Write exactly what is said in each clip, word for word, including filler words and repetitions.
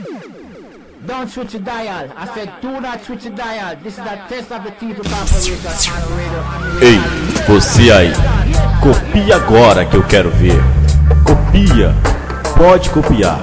Don't switch the dial. I said do not switch the dial. This is the test of the T two Corporation on radio. Ei, você aí, copia agora que eu quero ver. Copia, pode copiar.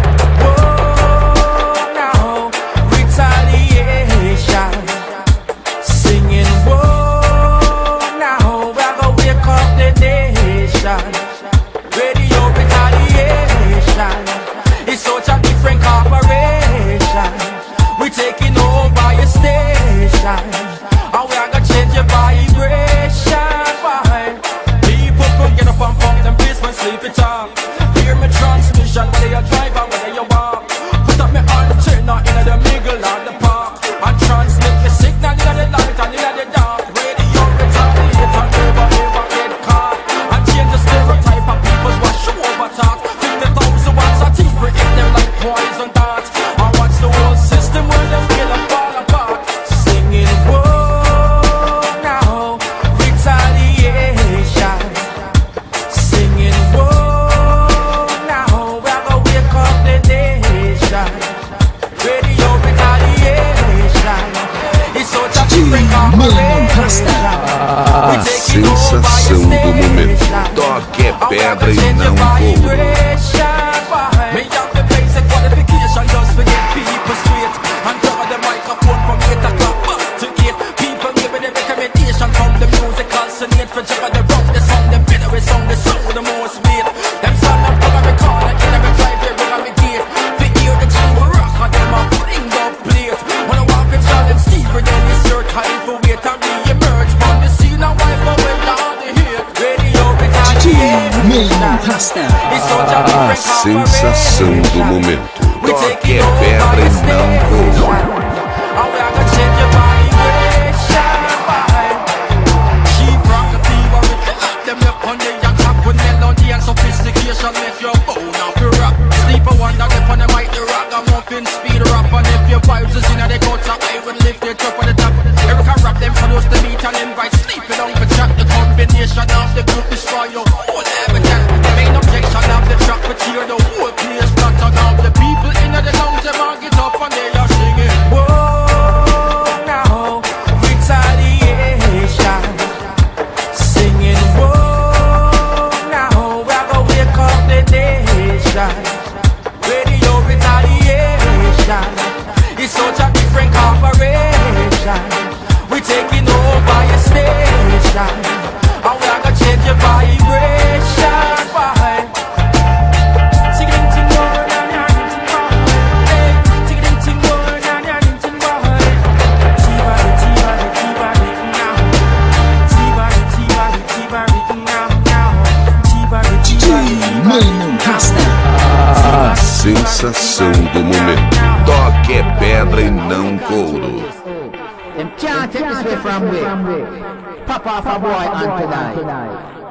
A sensação do momento. Toque é pedra e não couro. A sensação do momento. Toque é pedra e não couro. It's such a different corporation. We taking over your station, and we are gonna change your vibration. Why? Ting ting ting more, na na ting more. Ting ting ting more, na na ting more. Tiba tiba tiba now. Tiba tiba tiba now now. Tiba tiba A sensação do momento. Toque é pedra e não couro. Them can't take this way from me. Pop off a boy and tonight.